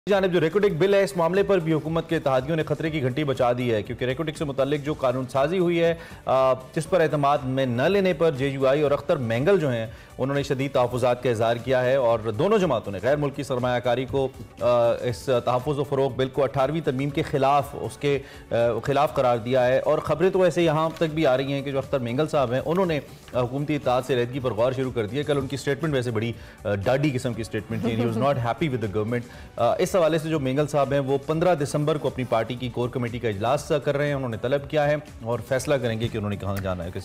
जानिब जो रेकोटिक बिल है, इस मामले पर भी हुकूमत के इत्तेहादियों ने खतरे की घंटी बजा दी है, क्योंकि रेकोटिक से मुतालिक जो कानून साजी हुई है, जिस पर एतमाद में न लेने पर JUI और अख्तर मैंगल जो हैं उन्होंने शदीद तहफ़्फ़ुज़ात का इज़हार किया है और दोनों जमातों ने गैर मुल्की सरमायाकारी को इस तहफ़्फ़ुज़ व फ़रोग़ बिल को 18वीं तरमीम के ख़िलाफ़ उसके ख़िलाफ़ करार दिया है। और ख़बरें तो ऐसे यहाँ तक भी आ रही हैं कि जो अख्तर मैंगल साहब हैं उन्होंने हुकूमती इत्तेहाद से रहदगी पर गौर शुरू कर दिया। कल उनकी स्टेटमेंट वैसे बड़ी डाडी किस्म की स्टेटमेंट थी, he was not happy with the government. इस हवाले से जो मैंगल साहब हैं वो 15 दिसंबर को अपनी पार्टी की कोर कमेटी का इजलास कर रहे हैं। उन्होंने तलब किया है और फैसला करेंगे कि उन्होंने कहाँ जाना है।